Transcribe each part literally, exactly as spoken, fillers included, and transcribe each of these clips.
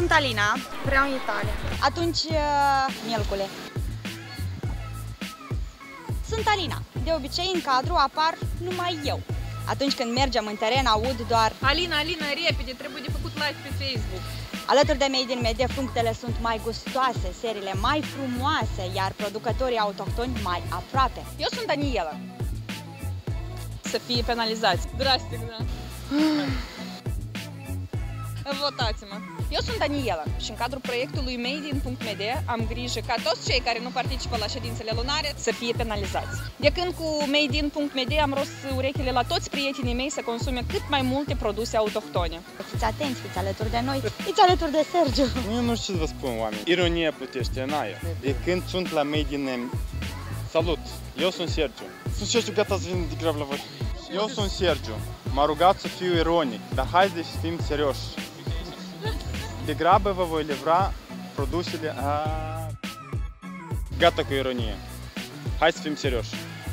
Sunt Alina. Vreau în Italia. Atunci, mielcule. Sunt Alina. De obicei, în cadru apar numai eu. Atunci când mergem în teren, aud doar Alina, Alina, repede, trebuie de făcut live pe Facebook. Alături de Made in Media, fructele sunt mai gustoase, seriile mai frumoase, iar producătorii autohtoni mai aproape. Eu sunt Daniela. Să fie penalizați. Drastic, da. Votați-mă. Eu sunt Daniela și în cadrul proiectului Made in punct media am grijă ca toți cei care nu participă la ședințele lunare să fie penalizați. De când cu Made in punct media am ros urechile la toți prietenii mei să consume cât mai multe produse autohtone. Fiți atenți, fiți alături de noi, fiți alături de Sergiu. Eu nu știu ce să vă spun, oameni. Ironia plătește în aer. De când sunt la Made in... Salut! Eu sunt Sergiu. Sunt Sergiu, gata să vin de grav la voi. Eu sunt Sergiu. M-a rugat să fiu ironic, dar haideți să fim serioși. Degrabă vă voi livra produsele... A... Gata cu ironie. Hai să fim serioși.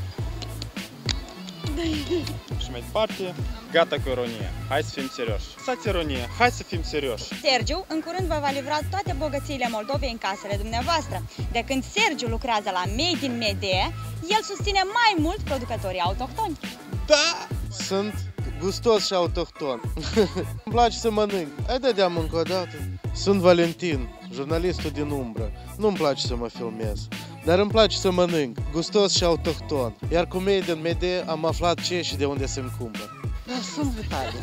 Și mai departe, gata cu ironie. Hai să fim serioși. Lăsați ironie, hai să fim serioși. Sergiu în curând vă va livra toate bogățiile Moldovei în casele dumneavoastră. De când Sergiu lucrează la Made in Media, el susține mai mult producătorii autohtoni. Da! Sunt gustos și autohton. Îmi place să mănânc. Hai dădeam încă o dată. Sunt Valentin, jurnalistul din umbră. Nu-mi place să mă filmez, dar îmi place să mănânc, gustos și autohton. Iar cu Made in Media am aflat ce și de unde se-mi cumpăr. Da, sunt Vitali.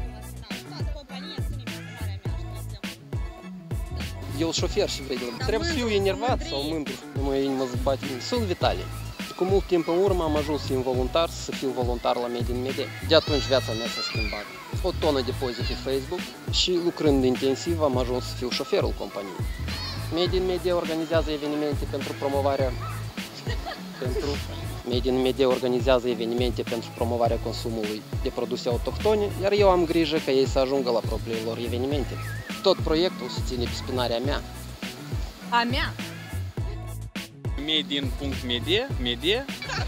Eu șofer și vrei. Trebuie să fiu enervat sau mândru. Nu mă inimă zbate. Sunt Vitali. Cu mult timp în urmă am ajuns să fiu voluntar, să fiu voluntar la Made in Media. De atunci viața mea s-a schimbat. O tonă de poze pe Facebook și lucrând intensiv am ajuns să fiu șoferul companiei. Made in Media organizează evenimente pentru promovarea pentru Made in Media organizează evenimente pentru promovarea consumului de produse autohtone, iar eu am grijă ca ei să ajungă la propriile lor evenimente. Tot proiectul se ține pe spinarea mea. A mea? Made in punct media, media.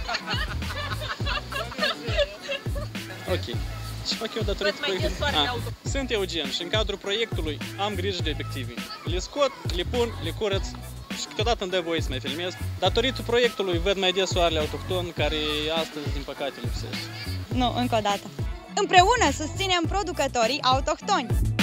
Ok. Ce fac eu datorită proiectului? Ah, sunt Eugen și în cadrul proiectului am grijă de obiective. Le scot, le pun, le curăț și câteodată îmi dă voie să mai filmez. Datorită proiectului văd mai des soarele autohton care astăzi, din păcate, lipsește. Nu, încă o dată. Împreună susținem producătorii autohtoni.